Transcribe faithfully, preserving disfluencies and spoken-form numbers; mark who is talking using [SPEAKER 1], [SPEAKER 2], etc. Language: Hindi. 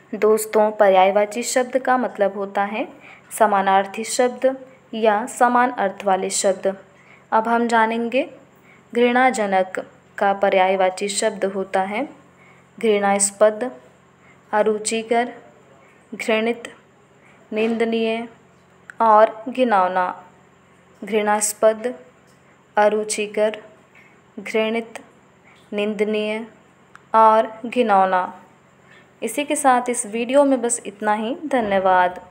[SPEAKER 1] दोस्तों, पर्यायवाची शब्द का मतलब होता है समानार्थी शब्द या समान अर्थ वाले शब्द। अब हम जानेंगे घृणाजनक का पर्यायवाची शब्द होता है घृणास्पद, अरुचिकर, घृणित, निंदनीय और घिनौना। घृणास्पद, अरुचिकर, घृणित, निंदनीय और घिनौना। इसी के साथ इस वीडियो में बस इतना ही। धन्यवाद।